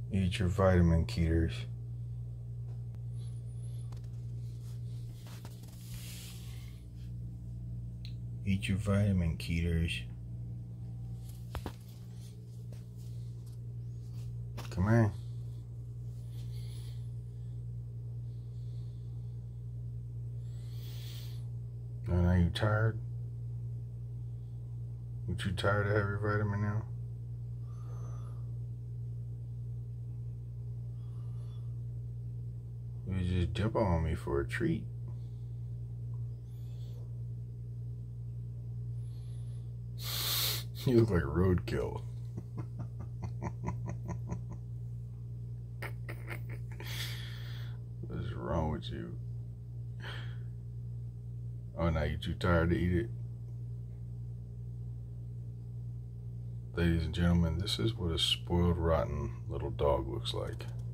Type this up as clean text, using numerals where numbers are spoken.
Eat your vitamin, keeters. Eat your vitamin, keeters. Come on. And are you tired? Aren't you tired of having your vitamin now? You just jump on me for a treat. You look like roadkill. What's wrong with you? Oh, now you too tired to eat it? Ladies and gentlemen, this is what a spoiled, rotten little dog looks like.